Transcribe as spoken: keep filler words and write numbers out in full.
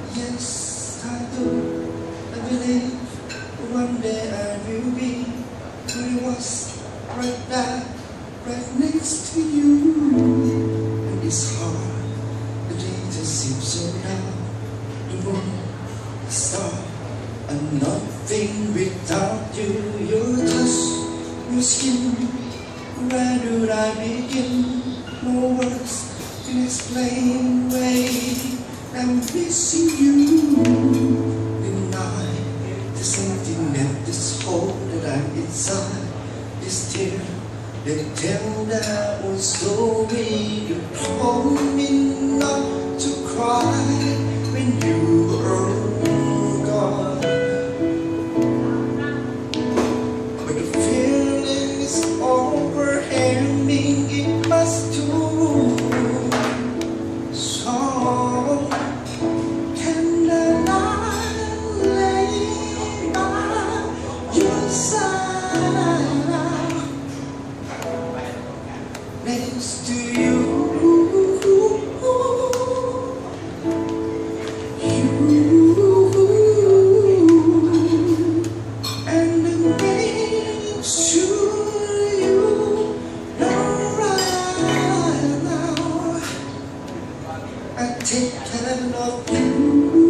Yes, I do. I believe one day I will be who I was right there, right next to you. And it's hard, the day just seems so dark. The moon, the star, and nothing without you. Your touch, your skin, where do I begin? No words can explain why I'm missing you. Deny there's something that this hole that I'm inside. This tear that tell that was so me. You told me not to cry when you were gone, but the feeling is overwhelming. It must do. So can the night lay by your side next to you, you, and it makes sure you know right now I take care of you.